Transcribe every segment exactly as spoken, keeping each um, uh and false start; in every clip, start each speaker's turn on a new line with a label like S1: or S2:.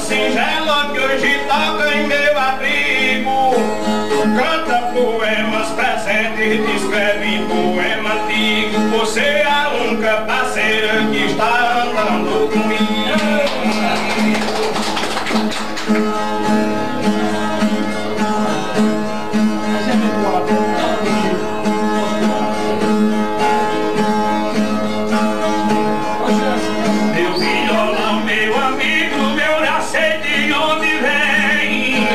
S1: singela que hoje toca em meu abrigo. Canta poemas presentes, descreve poema antigo. Você é a única parceira que está andando comigo. Meu violão, meu amigo, meu já sei de onde vem.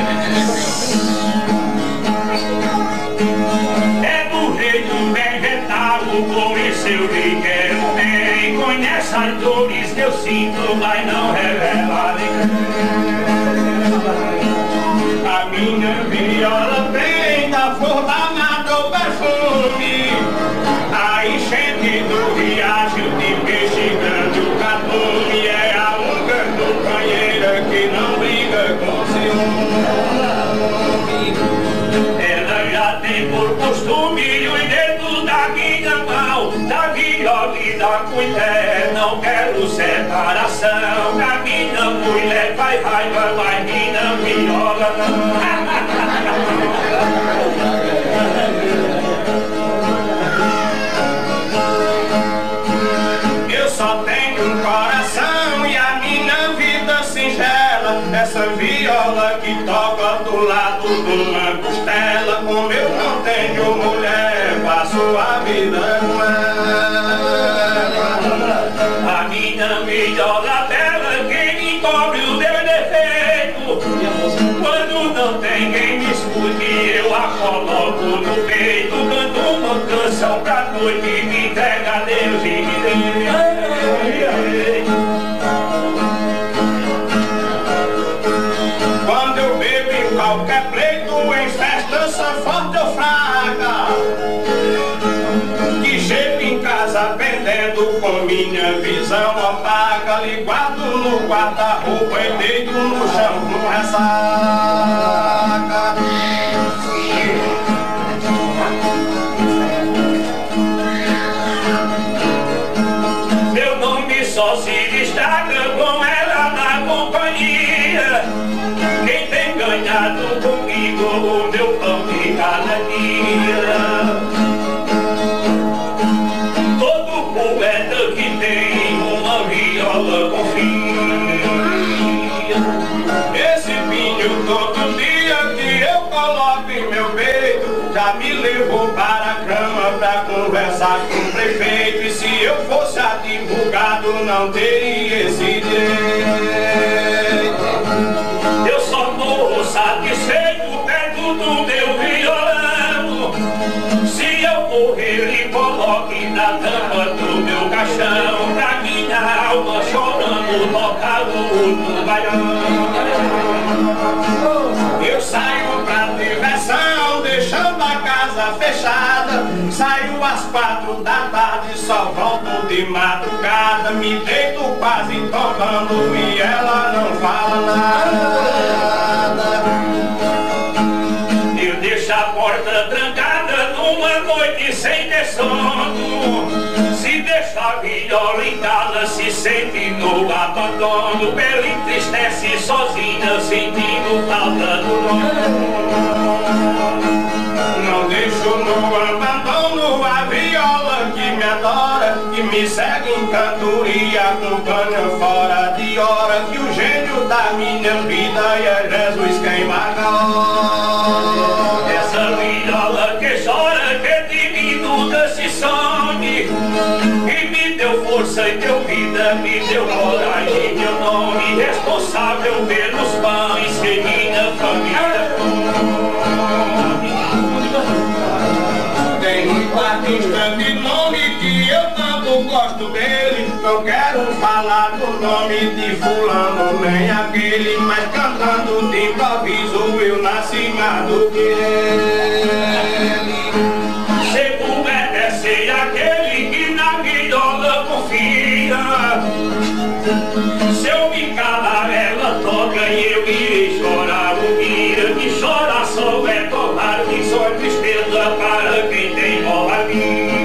S1: É do rei do vegetal, por isso eu lhe quero bem. Conhece as dores que eu sinto, mas não revela ninguém. A minha viola vem da flor da mata, o perfume. A enchente do riacho de peixe grande, o catume. É a única companheira que não briga com ciúme. Ela já tem por costume os dedos da minha mão, da viola e da colher. Não quero separação, da minha mulher vai raiva, vai minha viola não. Eu só tenho um coração e a minha vida singela. Essa viola que toca do lado de uma costela. Como eu não tenho mulher, passo a vida com ela. A minha viola bela, quem encobre o meu defeito. Quando não tem quem me escute, eu a coloco no peito. Canto uma canção pra noite, me entrega a Deus e me dê. Quando eu bebo em qualquer pleito, em festa, sou forte ou fraca. Que chego em casa pendendo com minha visão opaca. Ligado no guarda-roupa e deito no chão com ressaca. Meu nome só se destaca com ela na companhia. Quem tem ganhado comigo o meu pão de cada dia. Todo poeta que tem uma viola confia. Esse vinho todo dia que eu coloco em meu peito já me levou para a cama pra conversar com o prefeito. E se eu fosse advogado não teria esse direito. Eu só morro satisfeito perto do meu violão. Se eu morrer, ele coloque na tampa do meu caixão. Pra minha alma chorando tocar no baião. Eu saio pra diversão, deixando a casa fechada. Saio às quatro da tarde, só volto de madrugada. Me deito quase tocando e ela não fala nada. Eu deixo a porta trancada numa noite sem ter sono. Se deixa a viola em casa, se sente no abandono. Ela entristece sozinha, sentindo falta do dono. Não deixo no abandono a viola que me adora, que me segue em canto e acompanha fora de hora. Que o gênio da minha vida é Jesus quem marca. Essa viola que chora, que de mim nunca se some, e me deu força e deu vida, me deu coragem, meu nome. Responsável pelos pães que minha família come. Tem um artista de nome que eu tanto gosto dele. Não quero falar do nome de fulano nem aquele, mas cantando de improviso eu nasci mais do que ele. Segundo é ser aquele que na viola confia. Se eu me calar ela toca e eu irei chorar um dia. Que chora só é covarde, só tristeza para quem tem moradia.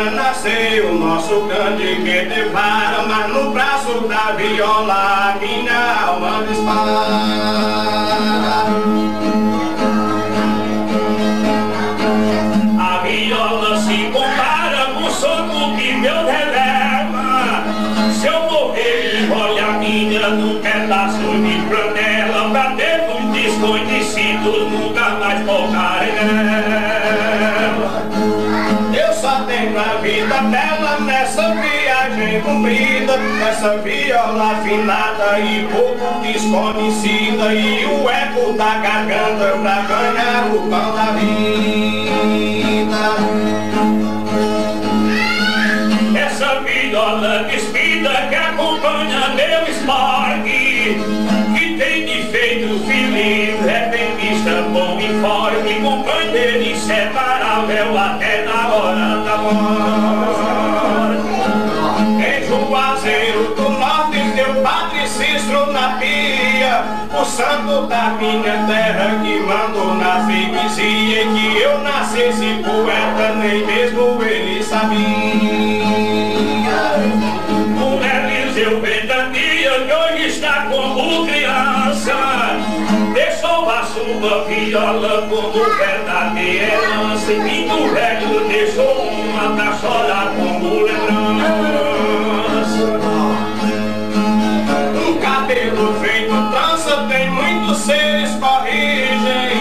S1: dia nasceu nosso grande que devara, mas no braço da viola minha alma dispara. A viola se compara com o soco que Deus releva. Se eu morrer, envolve a minha num pedaço de flanela, pra dentro desconhecidos nunca mais tocarem nela. Eu só tenho a vida bela nessa viagem comprida, essa viola afinada e pouco desconhecida, e o eco da garganta pra ganhar o pão da vida. Essa viola despida que acompanha meu esporte, que tem defeito feliz, repentista, bom e forte, companheiro inseparável até na hora da morte. Em Juazeiro do Norte, teu padre Cícero na pia, o santo da minha terra que mandou na freguesia que eu nascesse poeta, nem mesmo ele sabia. O Eliseu Ventania, que hoje está como criança, deixou a sua viola como verdadeira herança, e Pinto Velho deixou uma pra chorar como lembrança. Um cabelo feito trança tem muitos seres corrigem,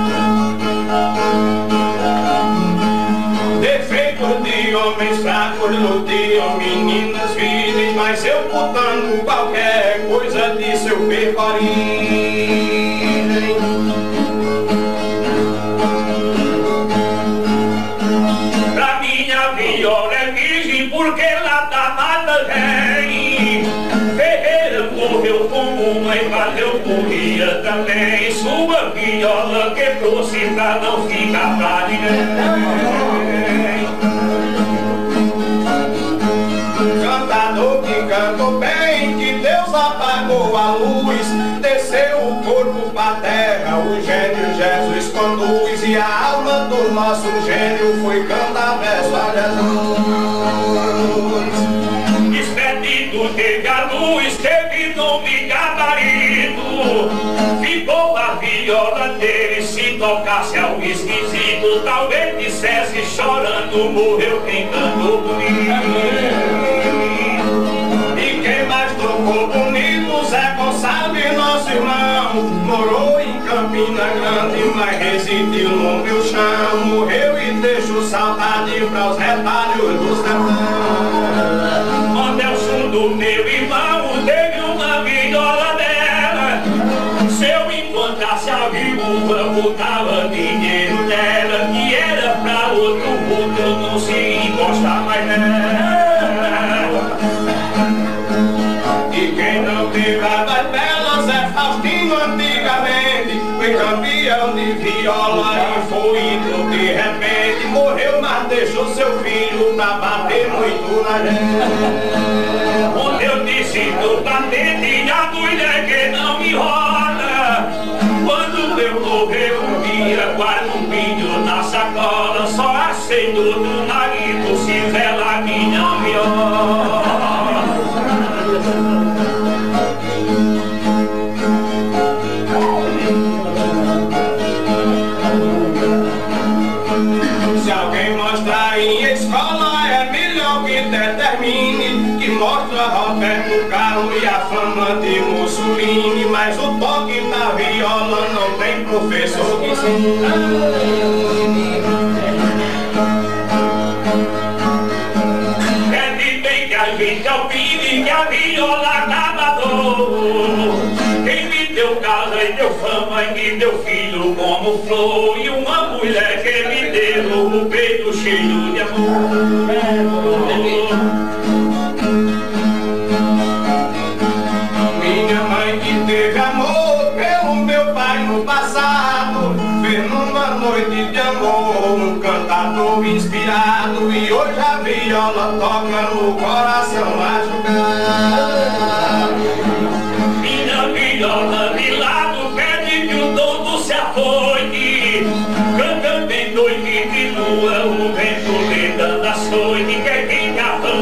S1: defeito de homens fracos luteiam meninas virgens, mas eu botando qualquer coisa de seu percorrigem. Pra minha viola é virgem porque lá da mata vem. Ferreira morreu como mãe, valeu corria também. Sua viola quebrou-se pra não ficar pra ninguém. Cantador que cantou bem, que Deus apagou a luz, desceu o corpo pra terra, o gênio Jesus conduz, e a alma do nosso gênio foi cantar verso a Jesus. Expedito teve a luz, teve nome gabarito, ficou a viola dele, se tocasse ao esquisito, talvez dissesse chorando, morreu quem cantou bonito. E quem mais tocou bonito, Zé Gonçalves, nosso irmão, morou em Campina Grande, mas residiu no meu chão, morreu e deixou saudade para os retalhos do sertão. Adelson do meu irmão teve uma viola dela, se eu encontrasse a viúva, botava dinheiro dela, que era pra outro mundo, eu não se encostar mais nela. E quem não teve as belas é Faustino antigamente, foi campeão de viola e foi indo de repente, morreu mas deixou seu filho pra bater muito na gente. Onde eu disse do batente, a mulher que não me roda, quando eu morrer um dia, guardo um vídeo na sacola, só aceito do marido se vela minha viola. Se alguém mostrar em escola, é melhor que determine, que mostra Roberto Carlos e a fama de Mussolini, mas o toque da viola não tem professor que ensine. Deve bem que a gente opine que a viola acaba dor. Quem me deu casa e deu fama e me deu filho como flor, e uma mulher que me deu o peito cheio de amor. Minha mãe que teve amor pelo meu pai no passado, fez numa noite de amor um cantador inspirado, e hoje a viola toca no coração machucado. Minha viola de lado pede que o dono se afoite, cantando em noite de lua o vento lhe dando açoite.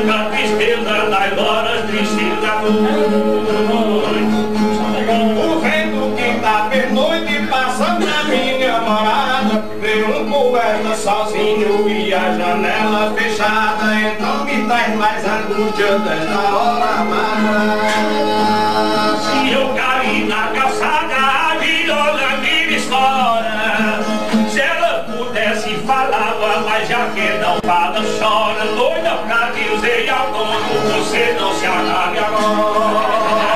S1: nunca tristeza nas horas tristes da noite. O vento que tá de noite passa na minha morada, vê um poeta sozinho e a janela fechada, então me traz mais angústia desta hora amada. Se eu cair na calçada, a viola me estoura. Se ela pudesse falava, mas já que não fala, chora. Doida pra dizer ao dono, você não se acabe agora.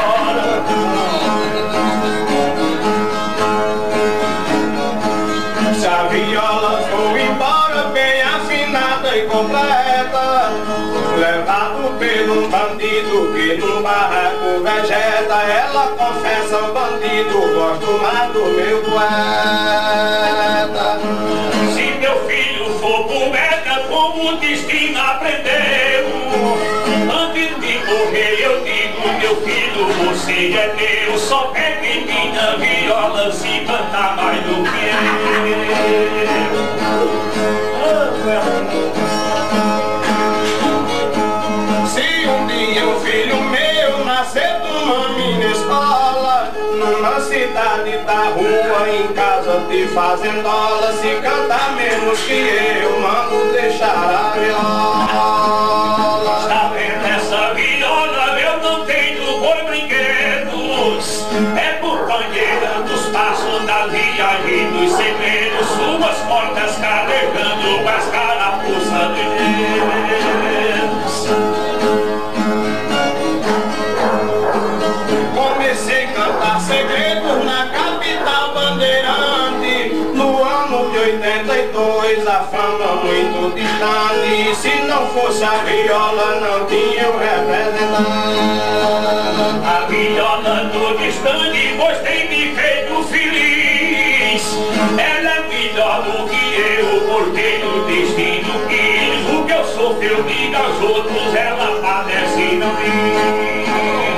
S1: Se a viola for embora bem afinada e completa, levado pelo bandido que no barraco vegeta, ela confessa ao bandido, gosto mais do meu poeta. Se meu filho for poeta, como o destino aprendeu, antes de morrer eu digo, meu filho, você é meu. Só pega em minha viola se cantar mais do que eu. Se um dia um filho meu nascer numa minha escola, numa cidade da rua, em casa de fazendola, se cantar menos que eu, mando deixar a viola. Está vendo essa viola? Eu não tenho boi brinquedos, é por banheira dos passos da via e dos segredos, suas portas carregando com as carapuças de Deus. Comecei a cantar segredos na capital bandeirante, no ano de oitenta e dois, a fama muito distante. Se não fosse a viola, não tinha o representante. A viola do distante, pois tem me feito feliz. Ela é melhor do que eu, porque o destino quis. O que eu sofri, eu digo aos outros, ela padece e não diz.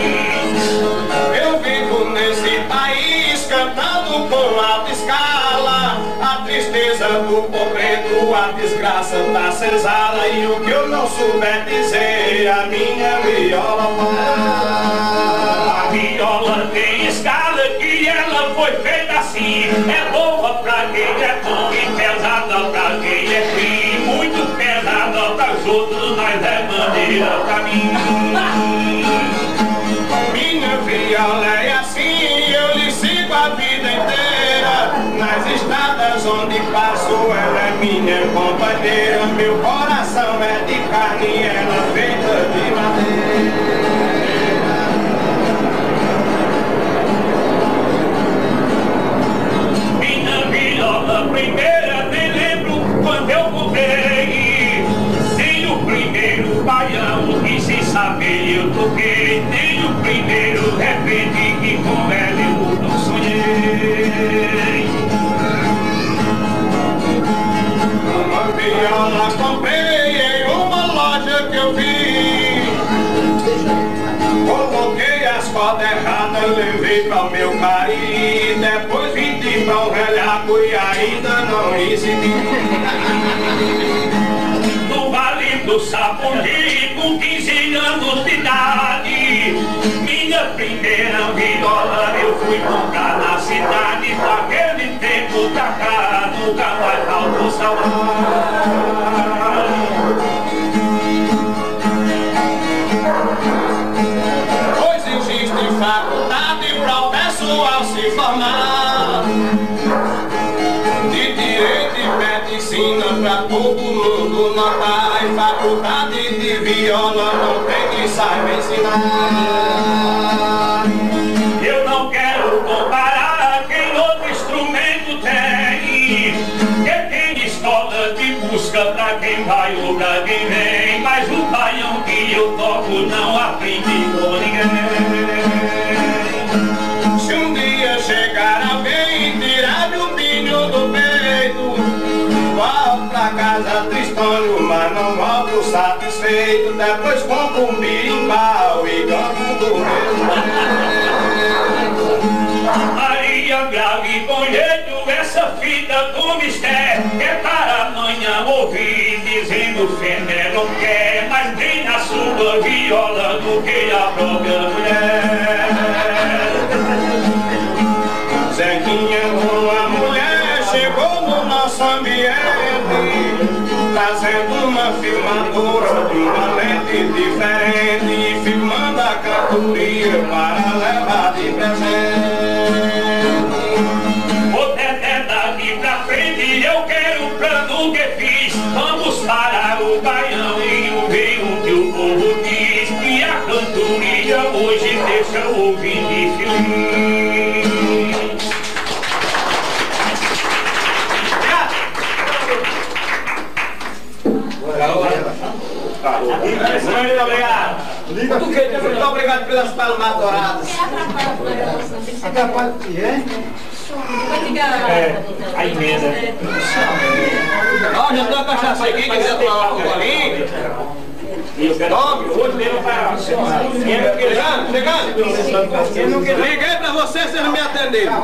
S1: Eu vivo nesse país cantando com alta escala, a tristeza do pobreto, a desgraça da senzala. E o que eu não souber dizer, a minha viola fala. A viola tem escala, que ela foi feita assim. É boa pra quem é bom e pesada pra quem é frio. Muito pesada pras outros, mas é maneira pra mim. Minha viola é assim, eu lhe sigo a vida inteira. Nas estradas onde passo, ela é minha companheira. Meu coração é de carne, ela é feita de madeira. Minha viola primeira, me lembro quando eu comprei. Nem o primeiro baião que sem saber eu toquei, nem o primeiro repente que com ela eu não sonhei. Uma viola comprei em uma loja que eu vi, coloquei as cordas erradas, levei para o meu Cariri. Depois vim de pão relhaco e ainda não recebi. No Vale do Sapundi, com quinze anos de idade, minha primeira viola eu fui comprar na cidade. Daquele tempo pra cá, nunca mais faltou saudade. Pois existe faculdade para o pessoal se formar, de direito e medicina pra todo mundo notar. E faculdade de viola não tem quem saiba ensinar. Eu não quero comparar quem outro instrumento tem, que tem escola de música pra quem vai ou pra quem vem. Mas o baião que eu toco não aprendi com ninguém. Se um dia chegar alguém e tirar o pinho do peito, volto pra casa tristonho, mas não volto satisfeito. Depois compro um birimbau e canto do mesmo jeito. Maria grave com jeito essa fita do mistério, que é para amanhã ouvir dizendo fé não quer, mas bem na sua sua viola do que a própria mulher. Zequinha, uma mulher, chegou no nosso ambiente, trazendo uma filmadora de uma lente diferente e filmando a cantoria para levar de presente. Vou até daqui pra frente, eu quero o plano que fiz. Vamos parar o baião e ouvir o que o povo diz. E a cantoria hoje deixa eu ouvir de feliz. Muito obrigado. Muito obrigado pelas palmas douradas. Atrapalha o que é? É, a emenda. Ó, já deu a cachaça aqui, quer dizer, tomar um bolinho? Tome, hoje mesmo para... Chegando, chegando. Liguei pra você, vocês não me atenderam.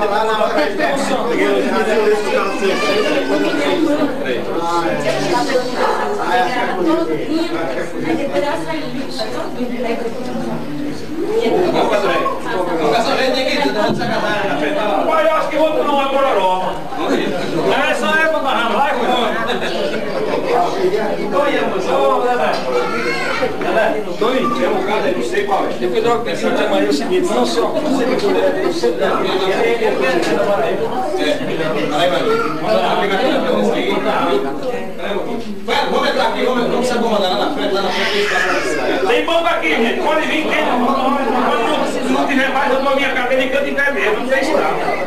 S1: Vamos fazer. Vamos fazer, tem que ir, dá uma sacanagem. Pai, eu acho que vou tomar uma gororoba. É só eu pra barrar, vai, Oi, amor, Tony, tem um cara aí, não sei qual é. Depois droga que pensar de amanhã é o seguinte, não só você que puder, você dá. Aí vai. Vamos entrar aqui, vamos se acomodar lá na frente, lá na frente. Tem banco aqui, gente. Pode vir, quem não, não tiver mais, eu dou a minha cadeira e canto em pé mesmo, não tem estrada.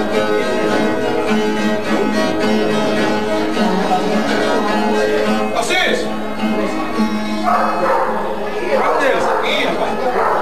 S1: Vocês! Cadê eles aqui, rapaz?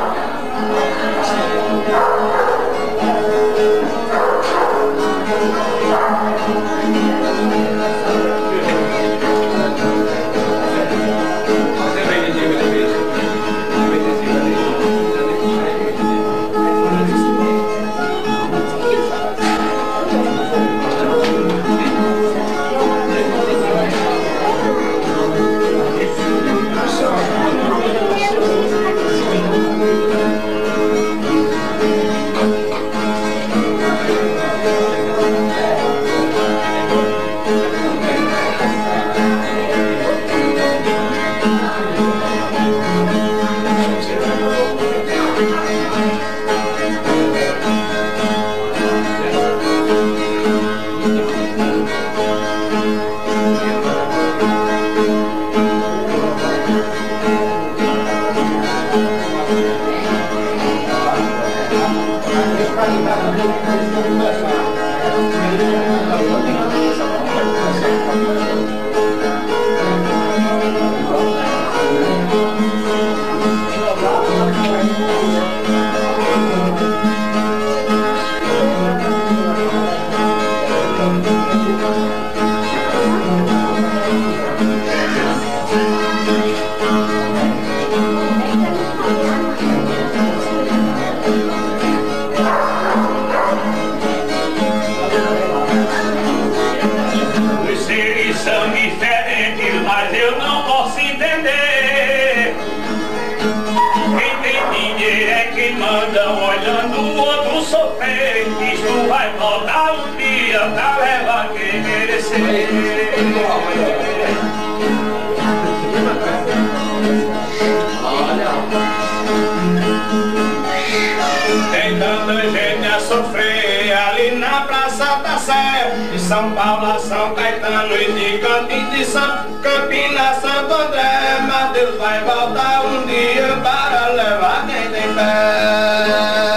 S1: Tem tanta gente a sofrer ali na Praça da Sé, de São Paulo a São Caetano e de Campos de São Campinas, Santo André. Mas Deus vai voltar um dia para levar quem tem fé.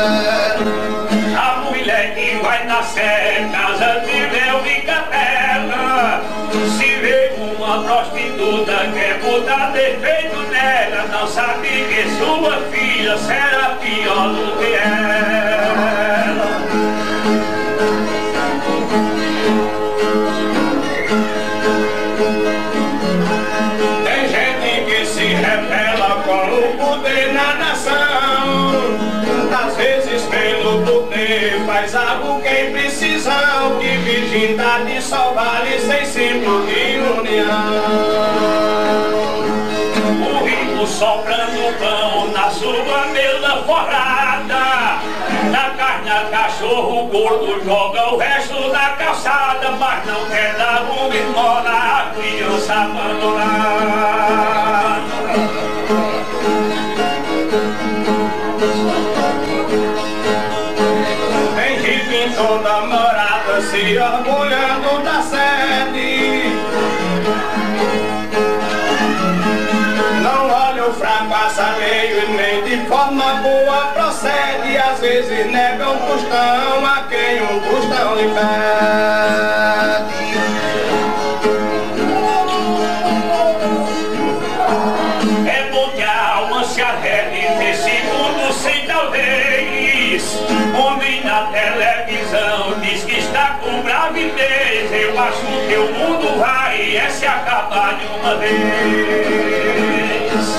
S1: A mulher que vai nascer, casa de mel e capela. Se vê uma prostituta, quer botar defeito nela, não sabe que sua filha será pior do que ela. Tem gente que se rebela com o poder na nação, às vezes pelo poder faz algo que é precisão, que virgindade só vale sem símbolo de união. O rico soprando pão na sua mesa forrada. Na carne a cachorro gordo joga o resto da calçada, mas não quer dar uma esmola a criança abandonada. Tem gente em toda morada se orgulhando da sede. Não olha o fracasso alheio e nem de forma boa procede. Às vezes nega um tostão a quem um tostão lhe pede. É bom que a alma se arrede nesse mundo sem talvez. Homem na televisão diz que está com gravidez. Eu acho que o mundo vai é se acabar de uma vez.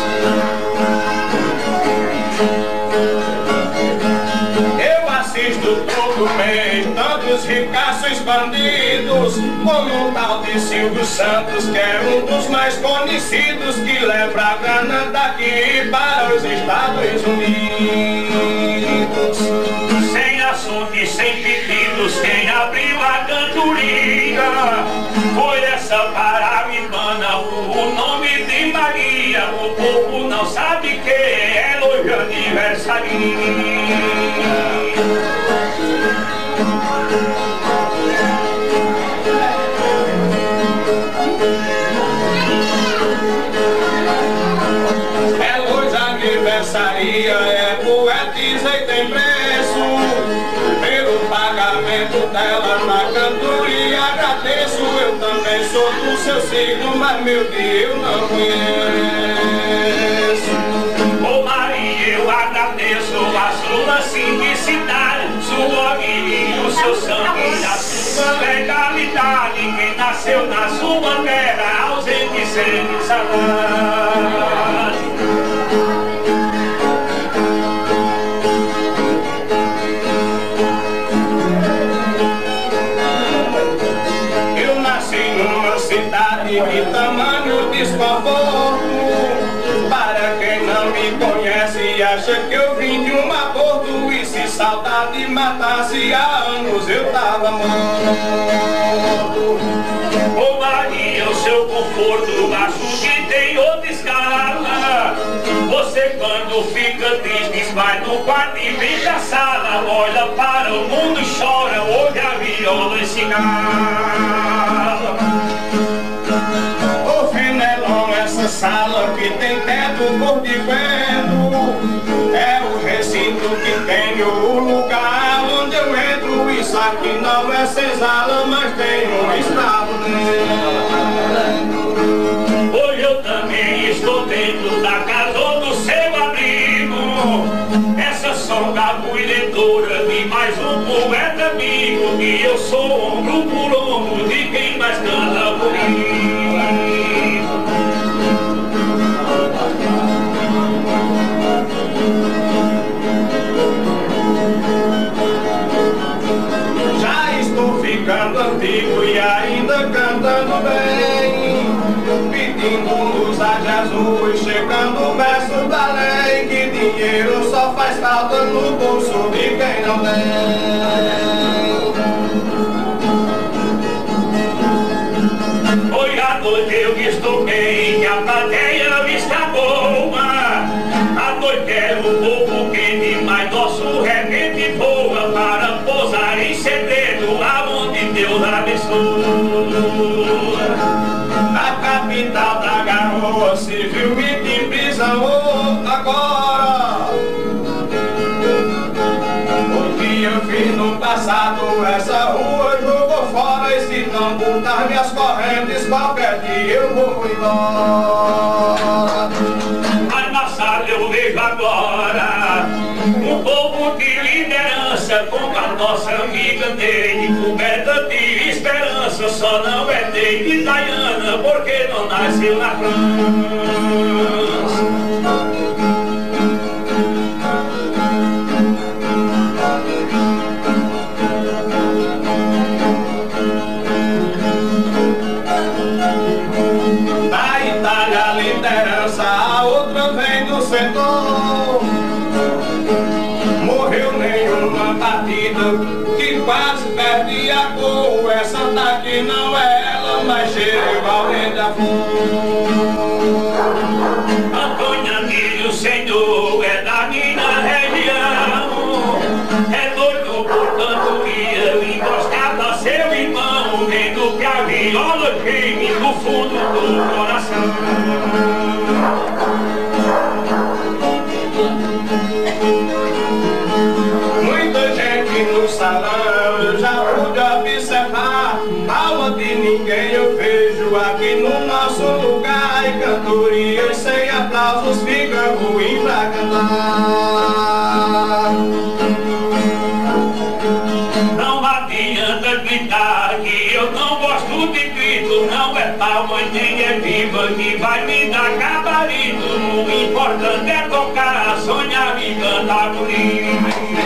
S1: Eu assisto todo mês tantos ricaços bandidos, como o tal de Silvio Santos, que é um dos mais conhecidos, que leva a grana daqui para os Estados Unidos. Sem assunto e sem pedidos, quem abriu a cantoria foi essa paraibana, o nome de Maria. O povo não sabe quem é hoje aniversaria. É hoje aniversaria, é poetisa e tem preço. Pelo pagamento dela na cantoria agradeço. Eu também sou do seu signo, mas meu dia eu não conheço. Ô Maria, eu agradeço a sua simplicidade, sua vida, o seu sangue, a sua legalidade. Quem nasceu na sua terra, ausente sem saudade. Eu nasci numa cidade de tamanho desconforto. Para quem não me conhece, acha que eu vim de um aborto. E se saudade matasse, há anos eu tava morto. Ô Maria, o seu conforto acho que tem outra escala. Você quando fica triste vai no quarto e vem da sala. Olha para o mundo e chora, ouve a viola e se cala. Ô Fenelon, essa sala que tem teto cor de vento é o recinto que tem o lugar onde eu entro. Isso aqui não é senzala, mas tem um estado dentro. Hoje eu também estou dentro da casa do seu abrigo. Essa songa leitora de mais um poeta amigo. E eu sou ombro por ombro de quem mais canta comigo. Ficando antigo e ainda cantando bem, pedindo luz a Jesus, chegando o verso da lei, que dinheiro só faz falta no bolso de quem não tem. Hoje à noite eu estou bem, a plateia está boa. A noite é o povo quente, mas nosso repente voa para pousar em segredo aonde Deus abençoa. A capital da garoa se viu e de prisão agora. O que eu fiz no passado, essa rua jogou fora. E se não botar minhas correntes, qualquer dia eu vou embora. Mas na sala eu vejo agora um povo de liderança, como a nossa amiga Neide, coberta de esperança. Só não é Neide Diana, porque não nasceu na França. Na Itália a liderança, a outra vem do setor. Morreu nenhuma batida que quase perde a cor. Essa daqui não é ela, mas cheira igual da flor.
S2: Antônia Milho, senhor, é da minha região. É doido por cantoria, encostado a seu irmão, vendo que a viola geme no fundo do coração.
S1: Muita gente no salão eu já pude observar. Alma de ninguém eu vejo aqui no nosso lugar. E cantorias sem aplausos fica ruim pra cantar.
S2: Não adianta gritar que eu não gosto de grito. Não é palma nem é viva que vai me dar gabarito. O importante é tocar, sonhar e cantar bonito.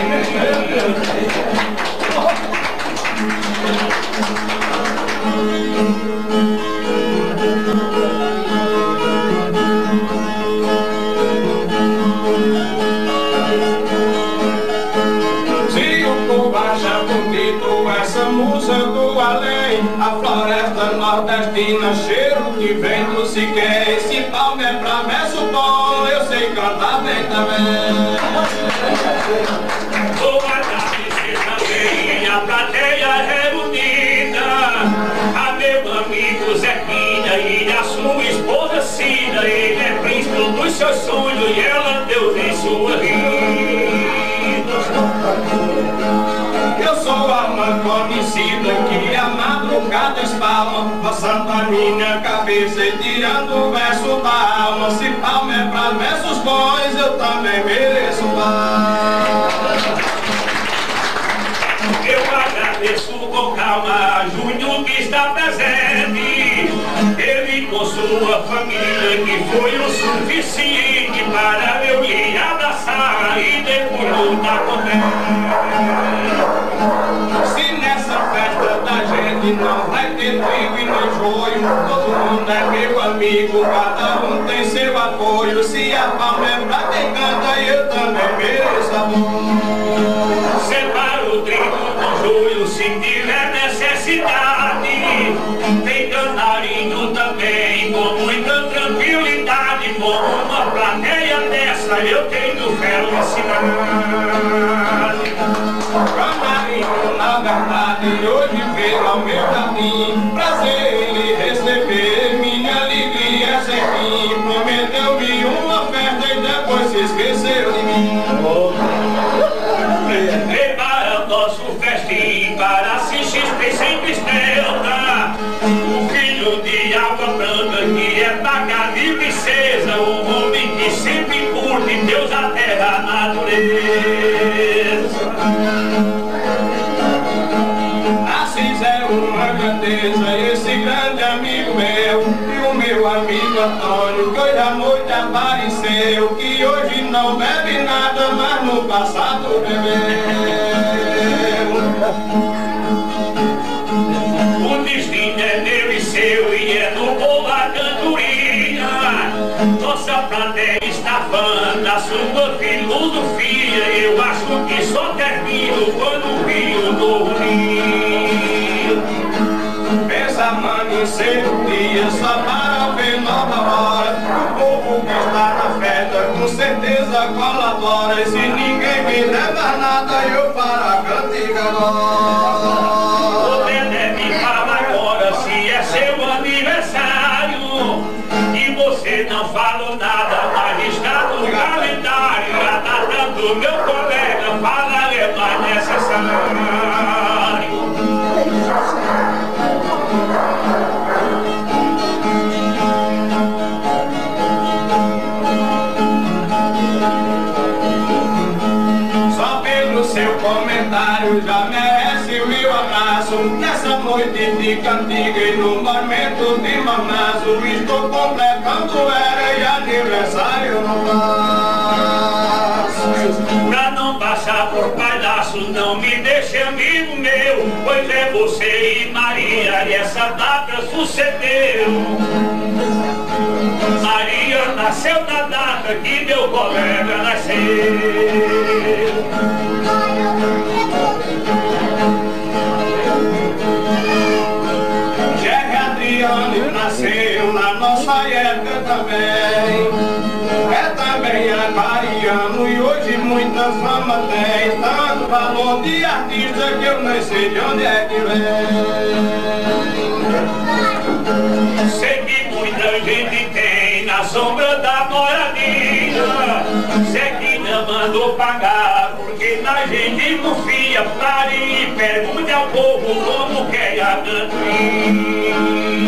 S1: Essa musa do além, a floresta nordestina, cheiro que vem do Siquém. Se palma é pra verso bom, eu sei cantar bem também.
S2: Boa tarde, também, a plateia reunida, a meu amigo Zequinha e a sua esposa Cida. Ele é príncipe dos seus sonhos e ela deu em sua vida.
S1: Eu sou a alma conhecida que a madrugada espalma, passando a minha cabeça e tirando o verso da alma. Se palma é pra versos bons, eu também mereço paz.
S2: Eu agradeço com calma Júnior que está presente. Ele com sua família que foi o suficiente para eu lhe abraçar e depois lutar com ele.
S1: Se nessa festa da gente não vai ter trigo e nem joio, todo mundo é meu amigo, cada um tem seu apoio. Se a palma é pra quem canta, eu também mereço amor.
S2: Separa o trigo do joio se tiver necessidade. Tem canarinho também com muita tranquilidade. Com uma plateia dessa eu tenho felicidade.
S1: Canarinho, na verdade, hoje veio ao meu jardim. Prazer em lhe receber, minha alegria é sem fim. Prometeu-me uma festa e depois se esqueceu de mim.
S2: Prepara nosso festim para assistir sempre estelta. O filho de água branca que é pagado e princesa. O homem que sempre curte Deus, a terra, a natureza.
S1: Assis é uma grandeza, esse grande amigo meu. E o meu amigo Antônio, que hoje à noite apareceu. Que hoje não bebe nada, mas no passado bebeu.
S2: O destino é meu e seu e é do povo a cantoria. Nossa plateia está fã da sua filosofia. Eu acho que só termino quando o rio do Rio.
S1: Pensa amanhecer um dia só para ver nova hora. O povo que está na festa com certeza colabora. E se ninguém me leva nada, eu para a cantiga agora.
S2: Me fala agora se é seu aniversário. E você não falou nada, mas está no calendário. A data do meu colega fala é mais necessário.
S1: Só pelo seu comentário já merece o meu abraço. Nessa noite de cantiga e no momento de mamazo, estou completando era e aniversário no braço.
S2: Pra não passar por palhaço, não me deixe amigo meu, pois é você e Maria e essa data sucedeu. Maria nasceu na data data que meu colega nasceu.
S1: Jerry Adriano nasceu na nossa época também. É também aquariano e hoje muita fama tem. Tanto valor de artista que eu nem sei de onde é que vem.
S2: Sei que muita gente tem na sombra da moradia. Sei que não mandou pagar porque na gente confia. Pare e pergunte ao povo como quer a cantoria.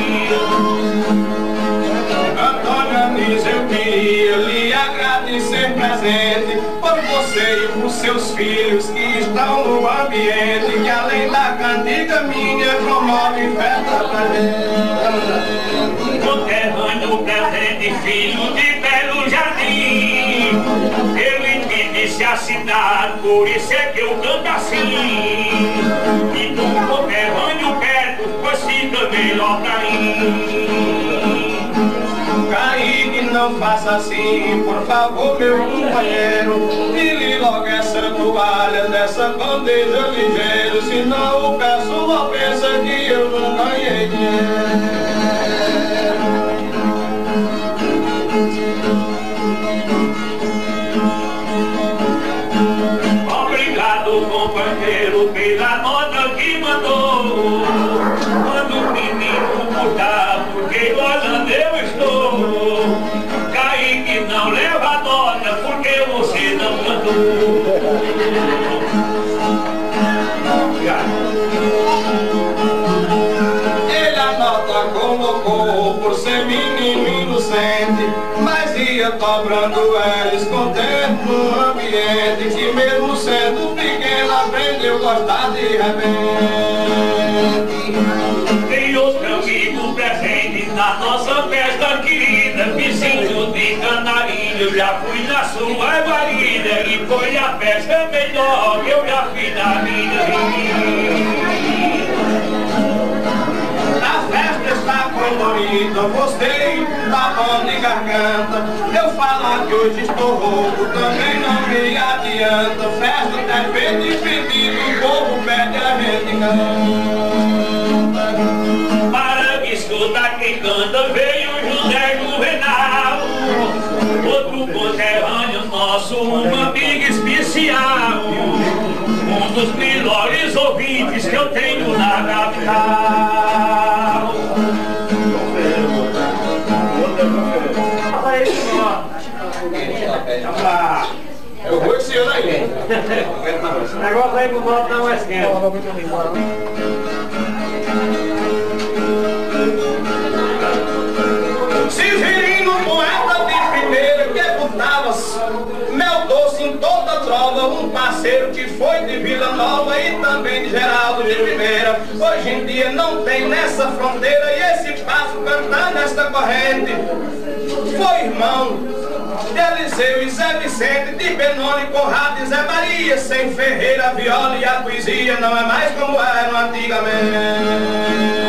S1: Antônio Anis, eu queria lhe agradecer presente por você e por seus filhos que estão no ambiente, que além da cantiga minha promove festa pra gente.
S2: Conterrâneo presente, filho de Belo Jardim. Eu entendi-se a cidade, por isso é que eu canto assim. E do conterrâneo perto, pois fica melhor pra mim.
S1: Kaique, não faça assim, por favor, meu companheiro. Tire logo essa toalha dessa bandeja ligeiro, senão o pessoal pensa que eu não ganhei dinheiro.
S2: Obrigado, companheiro, pela nota que mandou. Quando o menino mudar, porque olhando eu estou. Kaique, não leva a nota, porque você não cantou.
S1: Ele a nota colocou por ser menino inocente, mas ia cobrando eles contente no ambiente, que mesmo sendo pequeno aprendeu a gostar de repente.
S2: Tem outro amigo presente na nossa festa querida, vizinho de Canarinho. Eu já fui na sua guarida e foi a festa melhor que eu já fiz na vida.
S1: A festa está colorida, gostei da mão de garganta. Eu falar que hoje estou rouco também não me adianta. Festa é feita e pedido, o povo pede, a gente canta.
S2: Para me escutar quem canta veio José Juvenal, outro conterrâneo nosso, um amigo especial, um dos melhores ouvintes que eu tenho na capital.
S1: Eu vou esse ano aí.
S2: O negócio aí pro voto não é esquema.
S1: Severino, poeta de primeira, que botava mel doce em toda trova, um parceiro que foi de Vila Nova e também de Geraldo de Primeira. Hoje em dia não tem nessa fronteira e esse passo cantando esta corrente. Foi irmão de Eliseu e Zé Vicente, de Benoni, Conrado e Zé Maria, sem Ferreira, viola e a poesia não é mais como era antigamente.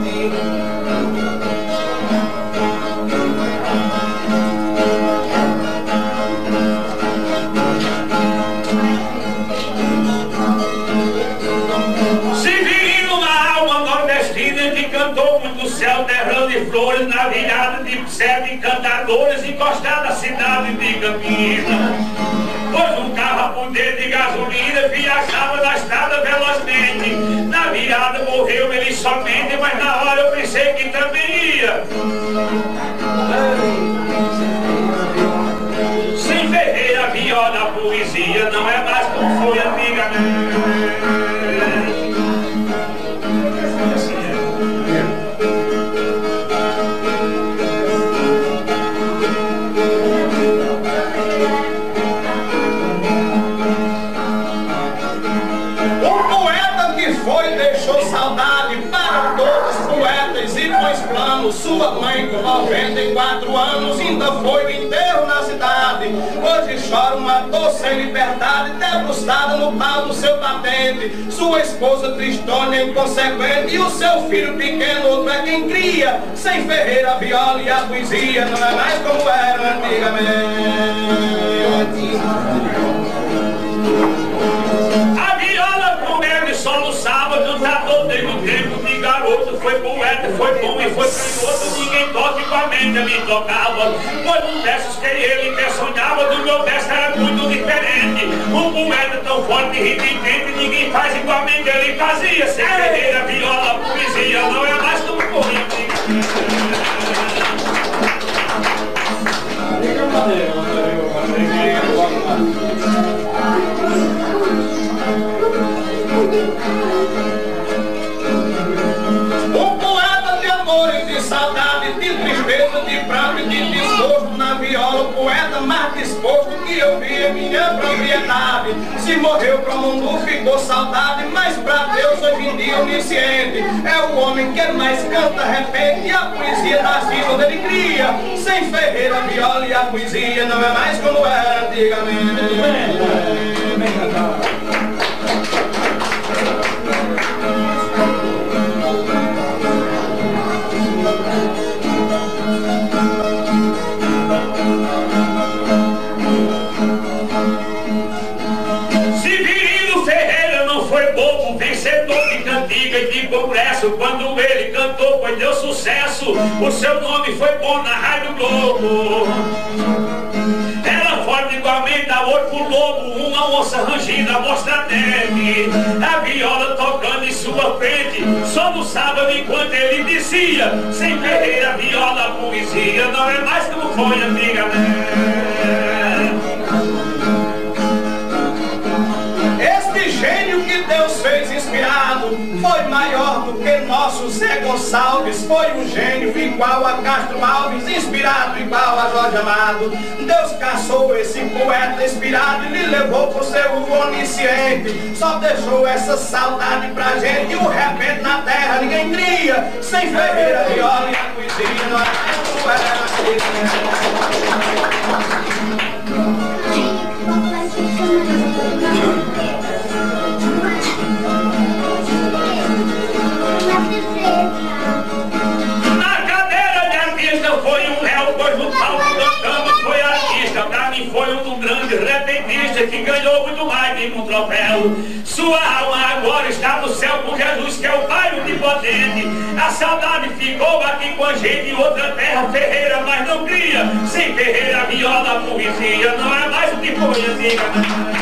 S2: Céu derrando de flores na virada de sete encantadores encostados na cidade de Campinas. Pois um carro a poder de gasolina viajava na estrada velozmente. Na virada morreu ele somente, mas na hora eu pensei que também ia. Sem Ferreira, viola, poesia não é mais como foi antigamente.
S1: Sua mãe com noventa e quatro anos ainda foi no enterro na cidade. pai. Hoje chora uma dor sem liberdade, debruçada no pau do seu batente. Sua esposa tristona e inconsequente, e o seu filho pequeno, outro é quem cria. Sem Ferreira, a viola e a poesia não é mais como era antigamente.
S2: A viola comeu só no sábado, cantador desde o tempo de garoto. Foi poeta, foi bom e foi canhoto. Ninguém toca igualmente, ele tocava. Foi um versos que ele até sonhava. Do meu verso era muito diferente. Um poeta tão forte e ridente, ninguém faz igualmente, ele fazia. Sem Ferreira, viola, poesia não é mais como foi.
S1: Um poeta de amor e de saudade, de tristeza, de pranto e de desgosto. Na viola, o poeta mais disposto que eu vi em minha propriedade. Se morreu pro mundo, ficou saudade, mas pra Deus hoje em dia onisciente. É o homem que mais canta, repente, e a poesia das vidas ele cria. Sem Ferreira, a viola e a poesia não é mais como era antigamente.
S2: Severino Ferreira não foi bobo, vencedor de cantiga e de congresso. Quando ele cantou, foi deu sucesso. O seu nome foi bom na Rádio Globo. Era forte igualmente a olho pro lobo, uma onça rangida, mostra dente. A viola tocando em sua frente, só no sábado enquanto ele dizia: sem Ferreira, viola, poesia não é mais como foi antigamente.
S1: Este gênio que Deus fez inspirado foi maior do que nosso Zé Gonçalves. Foi um gênio igual a Castro Alves, inspirado igual a Jorge Amado. Deus caçou esse poeta inspirado e lhe levou pro seu onisciente. Só deixou essa saudade pra gente, e o repente na terra ninguém cria. Sem Ferreira, viola e a poesia não é como era
S2: Na cadeira de artista foi um réu, pois no palco cantando foi artista. Pra mim foi um grande repentista que ganhou muito mais de um troféu. Sua alma agora está no céu com Jesus, que é o Pai onipotente. A saudade ficou aqui com a gente em outra terra. Ferreira mas não cria. Sem Ferreira, viola, a poesia não é mais o que foi antigamente.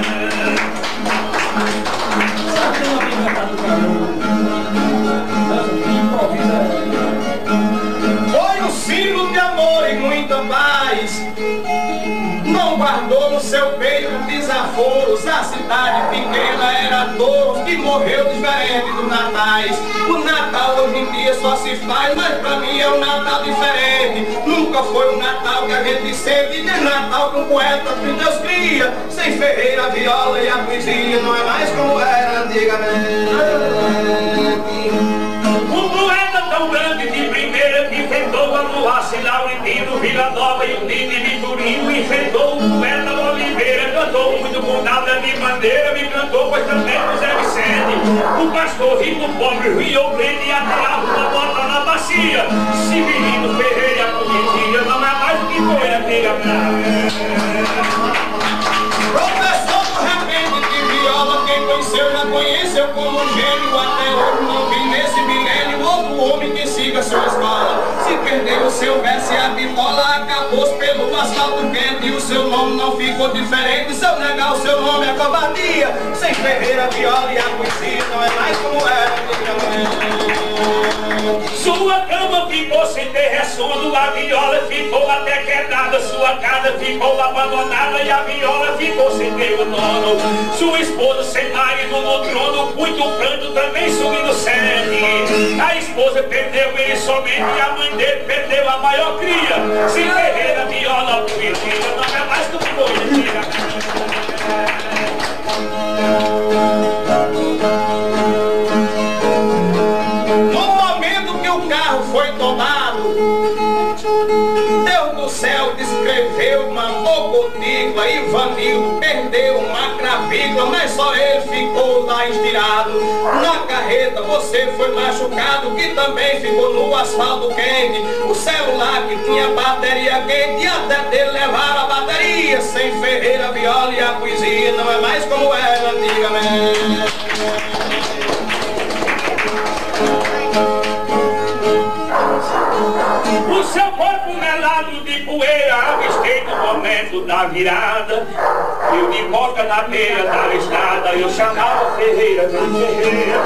S1: Foi um ciclo de amor e muita paz. Não guardou no seu peito desaforos. A cidade pequena era Touros, que morreu diferente do Natais. O Natal hoje em dia só se faz, mas pra mim é um Natal diferente. Nunca foi um Natal que a gente sente, nem Natal que um poeta que Deus cria. Sem Ferreira, a viola e a poesia não é mais como era antigamente.
S2: Um poeta tão grande de primeira que enfrentou a Noace, Laurentino, Vila Nova e o Dini Vitorino. Enfrentou o poeta Oliveira, cantou muito com nada de bandeira. Me cantou, pois também José Vicente. O pastor rico, o pobre, o Rio Grande e até a rua bota na bacia. Severino Ferreira, a poesia não é mais do que foi antigamente.
S1: Professor do repente de viola, quem conheceu já conheceu como gênio. Até hoje não vi nesse milênio outro homem que siga sua escola. Se perdeu o seu verso e a bitola, acabou-se pelo asfalto quente. E o seu nome não ficou diferente. Se eu negar o seu nome é covardia. Sem Ferreira, viola e a poesia não é mais como era antigamente.
S2: Sua cama ficou sem ter ressono, a viola ficou até quebrada. Sua casa ficou abandonada e a viola ficou sem ter o dono. Sua esposa sem marido no trono, muito pranto também subindo sede. A esposa perdeu ele somente e a mãe dele perdeu a maior cria. Sem Ferreira, viola, poesia não é mais do que foi antigamente.
S1: Foi tomado, Deus do céu descreveu, mandou Silva, Ivanildo, perdeu uma cravícula, mas só ele ficou lá estirado. Na carreta você foi machucado, que também ficou no asfalto quente. O celular que tinha bateria quente, e até dele levaram a bateria. Sem Ferreira, viola e a poesia não é mais como era antigamente.
S2: O seu corpo melado de poeira avistei no momento da virada. Eu de boca na beira da estrada, eu chamava Ferreira, vem Ferreira.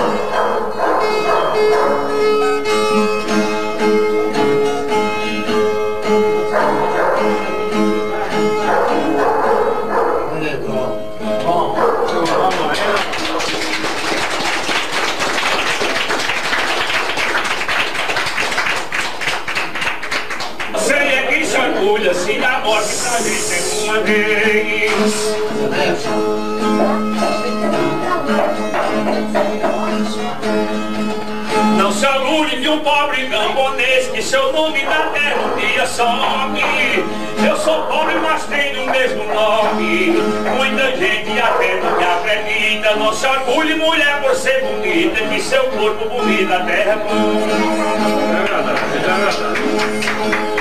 S2: Se dá morte pra gente uma vez. Não se orgulhe de um pobre camponês que seu nome da terra um dia some. Eu sou pobre, mas tenho o mesmo nome. Muita gente até não me acredita. Não se orgulhe, mulher, por ser bonita, que seu corpo bonito a terra come. É verdade, é verdade.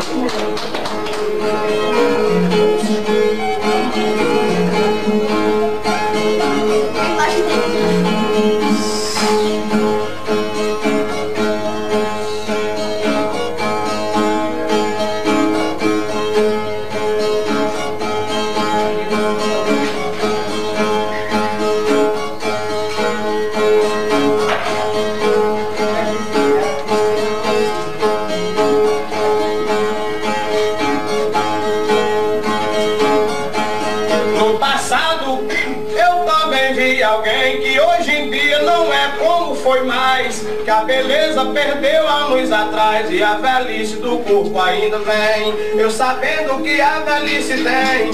S2: Que a beleza perdeu há anos atrás e a velhice do corpo ainda vem. Eu sabendo que a velhice tem,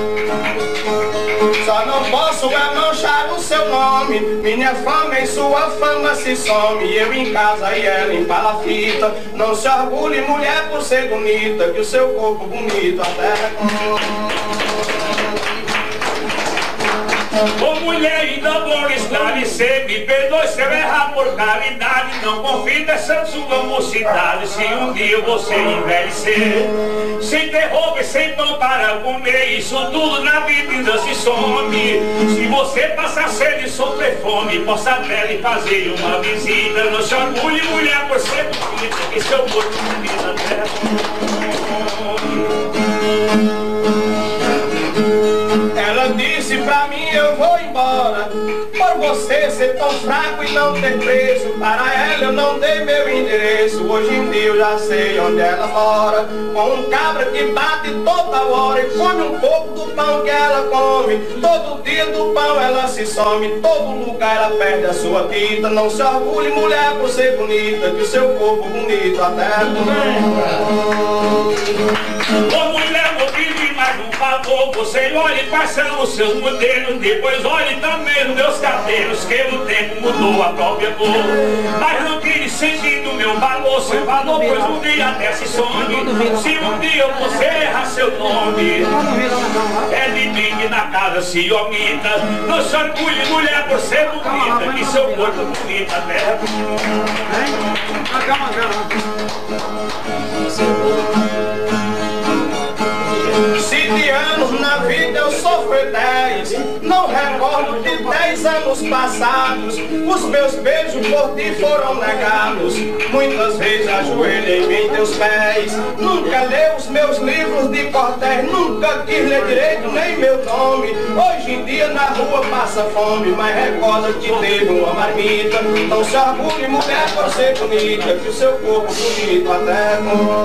S2: só não posso é manchar o seu nome. Minha fama em sua fama se some. Eu em casa e ela em palafita. Não se orgulhe, mulher, por ser bonita, que o seu corpo bonito a terra come. Ô mulher, ainda vou esclarecer, me perdoe se eu errar por caridade. Não confie nessa sua mocidade, se um dia você envelhecer. Sem ter roupa e sem pão para comer, isso tudo na vida ainda se some. Se você passar sede e sofrer fome, possa até lhe fazer uma visita. Não se orgulhe, mulher, por ser bonita, que seu corpo bonito até ela disse pra mim, eu vou embora, por você ser tão fraco e não ter preço. Para ela eu não dei meu endereço. Hoje em dia eu já sei onde ela mora, com um cabra que bate toda hora e come um pouco do pão que ela come. Todo dia do pão ela se some, todo lugar ela perde a sua vida. Não se orgulhe, mulher, por ser bonita, que o seu corpo bonito até ô mulher, vou pedir mais um favor. Você olhe quais são os seus modelos, depois olhe também os meus cabelos, que o tempo mudou a própria cor. Mas não tire sentido meu valor, seu valor, pois um dia até se some. Se um dia você errar seu nome, é de mim na casa se omita. Não se orgulhe, mulher, por ser bonita, que seu corpo bonito até se de anos na vida eu sofri dez, não recordo de dez anos passados. Os meus beijos por ti foram negados, muitas vezes ajoelhei em teus pés. Nunca leu os meus livros de cordéis, nunca quis ler direito nem meu nome. Hoje em dia na rua passa fome, mas recorda que teve uma marmita. Não se orgulhe, mulher, por ser bonita, que o seu corpo bonito até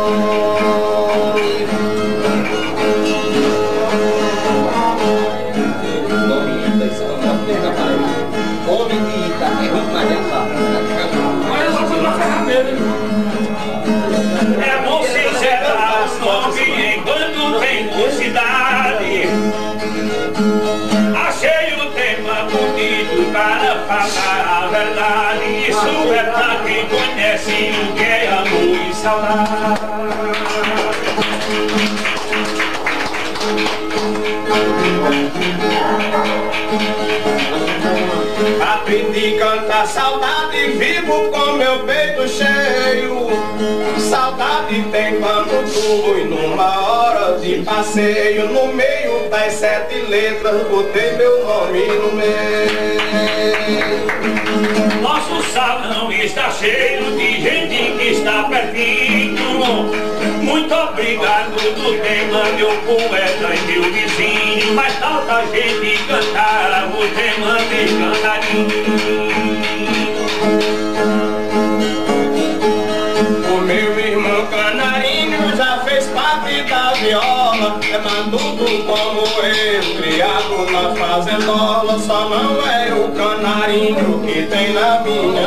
S2: é bom sincerar os nomes enquanto tem mocidade. Achei o tema bonito para falar a verdade. Isso é pra quem conhece o que é amor e saudade.
S1: Aprendi a cantar saudade, vivo com meu peito cheio. Saudade tem quando tu e numa hora de passeio, no meio das sete letras botei meu nome no meio.
S2: Nosso salão está cheio de gente que está pertinho. Muito obrigado do tema, meu poeta e meu vizinho. Mas falta gente cantar o tema de cantarinho.
S1: O meu irmão canarinho já fez parte da viola, é mandudo como eu, criado na fazendola. Só não é o canarinho que tem na minha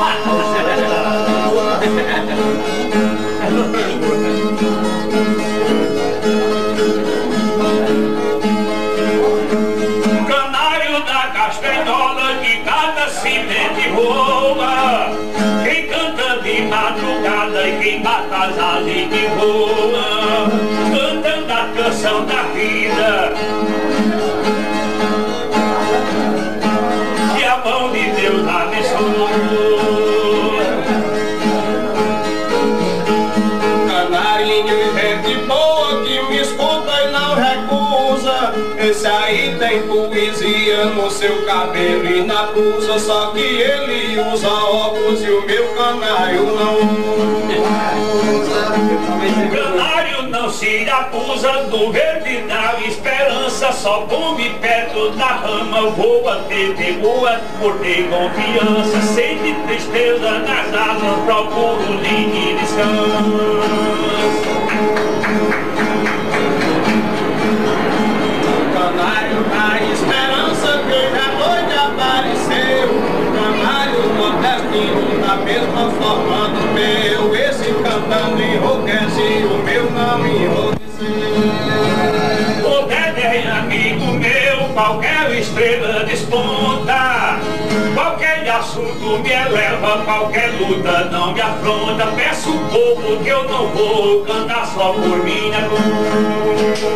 S2: Canário da castanhola que canta cimento e voa. Quem canta de madrugada e quem bata as asas que voa, cantando a canção da vida. Que a mão de Deus abençoe.
S1: Canarinho, gente boa que me escuta e não recusa. Esse aí tem poesia no seu cabelo e na blusa. Só que ele usa óculos e o meu canário não usa.
S2: O canário não se acusa do verde da esperança. Só come perto da rama, voa, teve boa por ter confiança. Sente tristeza nas asas, procura o linho e descansa.
S1: Canário da esperança que na noite apareceu. Canário nordestino da mesma forma do meu. Esse cantando enrouquece, o meu não enrouqueceu.
S2: O Dedé é amigo meu, qualquer estrela desponta. Qualquer assunto me eleva, qualquer luta não me afronta. Peço o povo que eu não vou cantar só por minha conta.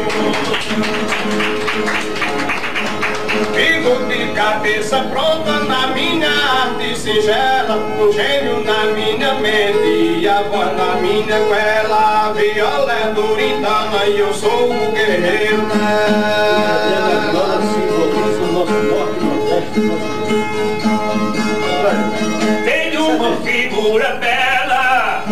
S1: Fico de cabeça pronta na minha arte singela, um gênio na minha mente e a voz na minha goela. A viola é duritana e eu sou o guerreiro dela.
S2: Tenho uma figura bela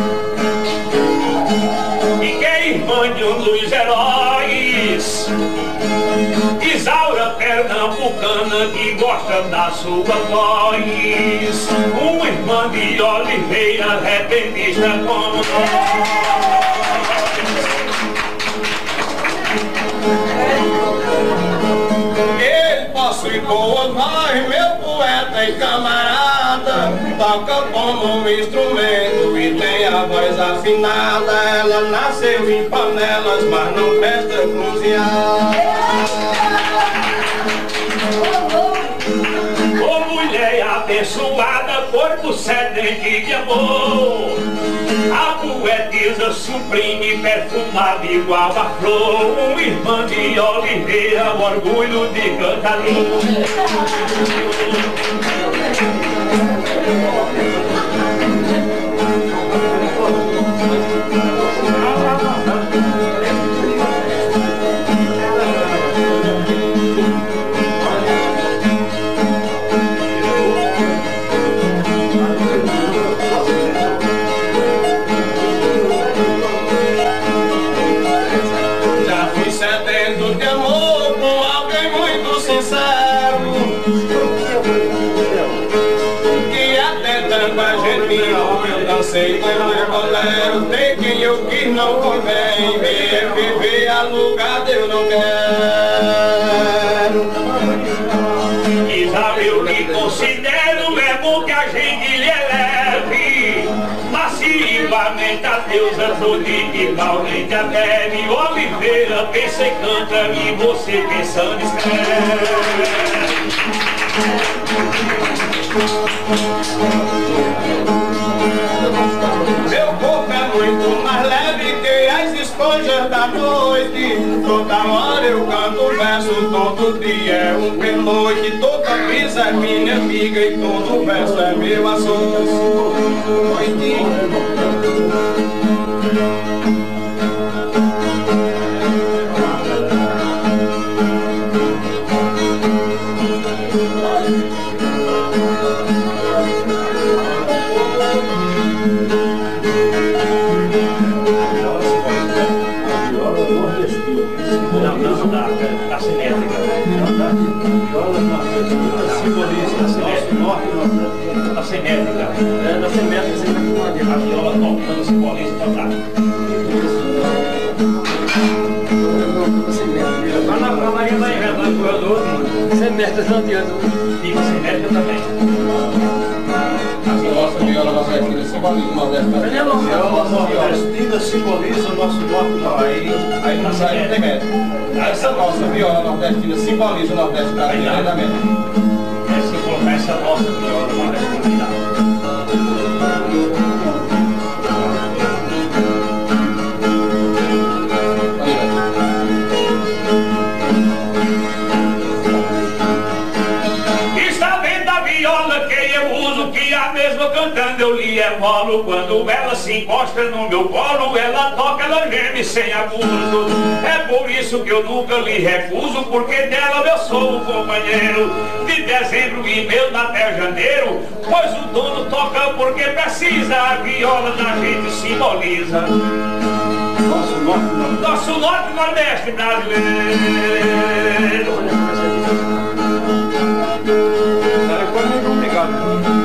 S2: e que é irmã de um dos heróis. Isaura pernambucana que gosta da sua voz. Uma irmã de Oliveira, repentista como nós.
S1: Ele possui boa voz, meu poeta e camarada. Toca como um instrumento e tem a voz afinada. Ela nasceu em panelas, mas não presta cruzeada.
S2: Ô mulher abençoada, corpo sedente de amor. A poetisa sublime, perfumada igual a flor. Uma irmã de Oliveira, o orgulho de Cantarinho.
S1: Eu dancei com o bolero, tem quem eu quis não convém. Viver, viver alugado eu não quero.
S2: Isaura, eu lhe considero, é bom que a gente lhe eleve. Maciamente a deusa Afrodite, igualmente a deve. Oliveira pensa e canta e você pensando escreve.
S1: Meu corpo é muito mais leve que as esponjas da noite. Toda hora eu canto verso, todo dia é um pernoite, toda brisa é minha amiga e todo verso é meu açougue.
S2: Não, não, da, da simétrica. Simboliza da simétrica. Da simétrica. É, da simétrica, você vai com a viola tocando, simboliza, tocar. Vai na camarinha, vai inventando com o outro. Simétrica não adianta. Digo, simétrica também.
S3: Nossa viola nordestina simboliza o Nordeste.
S2: A nossa
S3: nordestina simboliza o nosso norte do país. Aí não sai de Demétrio. Essa nossa viola nordestina simboliza o Nordeste brasileiro da América.
S2: É se colocar essa nossa viola nordestina. Cantando eu lhe evolo, quando ela se encosta no meu colo, ela toca, ela geme sem abuso. É por isso que eu nunca lhe recuso, porque dela eu sou o companheiro. De dezembro e meu até janeiro, pois o dono toca porque precisa, a viola da gente simboliza nosso norte, nosso norte nordeste brasileiro.
S3: Obrigado.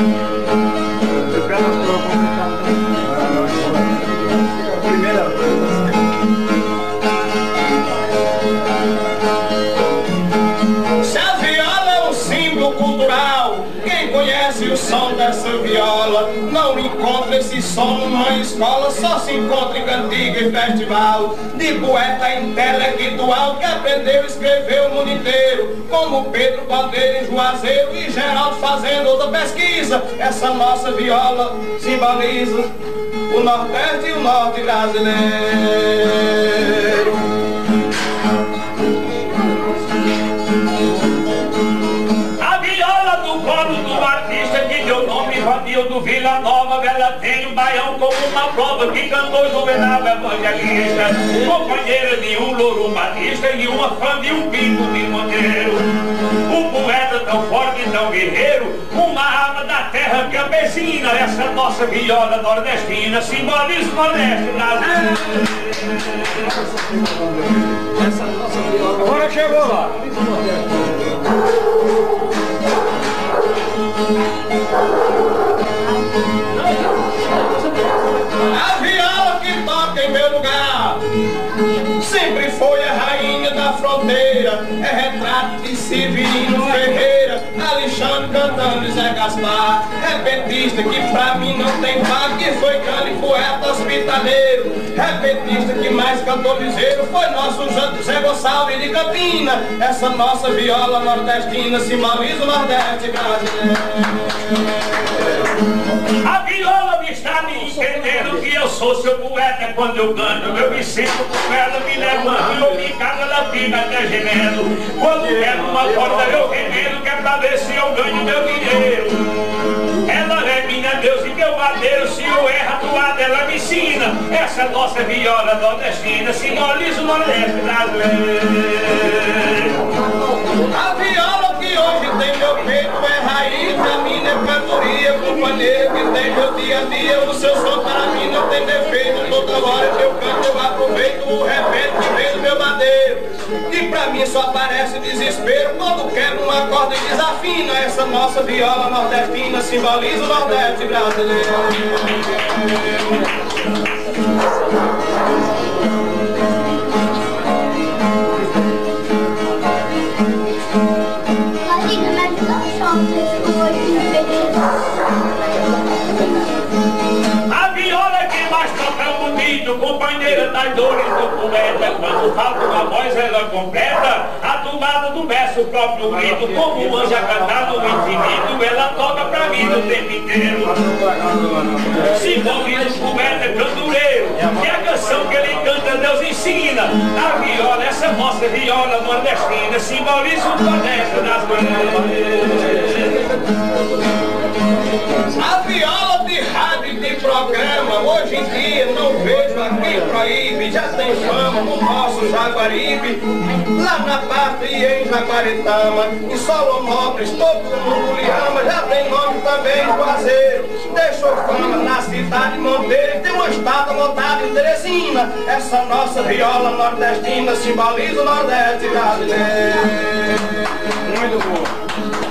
S1: Se a viola é um símbolo cultural, quem conhece o som dessa viola não encontra esse som numa escola, só se encontra em cantiga e festival de poeta intelectual que aprendeu a escrever o mundo inteiro, como Pedro Bandeira em Juazeiro e Geraldo fazendo outra pesquisa. Essa nossa viola simboliza o Nordeste e o Norte brasileiro.
S2: A viola do colo do artista que deu nome Vanildo Vila Nova, ela tem o baião como uma prova que cantou e governava evangelista, companheira de um louro batista e uma fã de um pinto de Monteiro. Um poeta tão forte e tão guerreiro, uma arma da terra campesina, essa nossa viola nordestina simboliza o Nordeste brasileiro.
S3: Essa nossa viola.
S2: Agora chegou lá.
S1: A viola que toca em meu lugar sempre foi a rainha da fronteira, é retrato de Severino Ferreira, Alexandre cantando e Zé Gaspar. É petista que pra mim não tem par, que foi grande poeta hospitaleiro. É petista que mais cantou liseiro, foi nosso José Gonçalves de Campina. Essa nossa viola nordestina simboliza o Nordeste brasileiro.
S2: A viola me está me entendendo que eu sou seu poeta quando eu canto. Eu me sinto com ela, me levanto, eu me cago, ela fica até gemendo. Quando quero uma corda eu remendo, que é pra ver se eu ganho meu dinheiro. Ela é minha Deus e meu madeiro, se eu erro a toada ela me ensina. Essa nossa viola nordestina simboliza o Nordeste brasileiro.
S1: A viola que hoje tem meu peito é raiz, pra mim é cantoria, companheiro que tem meu dia a dia. O seu som para mim não tem defeito, toda hora que eu canto eu aproveito o repente que vem do meu madeiro. E pra mim só aparece desespero quando quero uma corda e desafina. Essa nossa viola nordestina simboliza o Nordeste brasileiro.
S2: A viola que mais toca bonito, companheiro primeira das dores do poeta, quando falta uma voz ela completa, a tomada do verso, o próprio grito, como um anjo a cantar no infinito, ela toca pra mim o tempo inteiro. Simboliza o poeta cantoreiro, que a canção que ele canta Deus ensina. A viola, essa nossa viola nordestina, simboliza o poder das mulheres.
S1: A viola de rádio e de programa, hoje em dia não vejo a quem proíbe. Já tem fama no nosso Jaguaribe, lá na pátria em Jaguaritama. Em Solonópolis todo mundo lhe ama, já tem nome também Juazeiro. Deixou fama na cidade Monteiro, tem uma estátua montada em Teresina. Essa nossa viola nordestina simboliza o Nordeste brasileiro.
S3: Muito bom.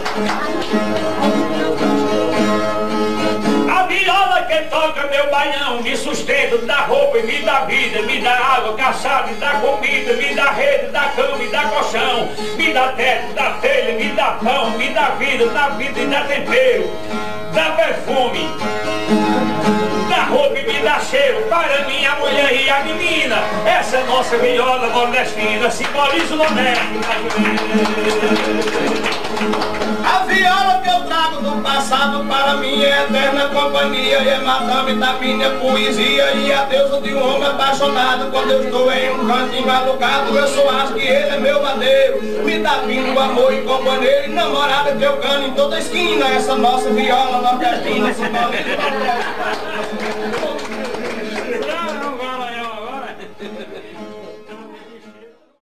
S2: A viola que toca meu baião me sustenta, me dá roupa, me dá vida, me dá água, caçada, me dá comida, me dá rede, me dá cama, me dá colchão, me dá teto, me dá telha, me dá pão, me dá vida, me dá vida, me dá tempero, dá perfume, dá roupa e me dá cheiro para minha mulher e a menina. Essa é nossa viola nordestina, simboliza o Nordeste.
S1: A viola que eu trago do passado para minha eterna companhia, e é madame da minha poesia e a deusa de um homem apaixonado. Quando eu estou em um cantinho alugado, eu só acho que ele é meu madeiro. Me dá vindo amor e companheiro e namorada que eu canto em toda esquina. Essa nossa viola nordestina simboliza o Nordeste.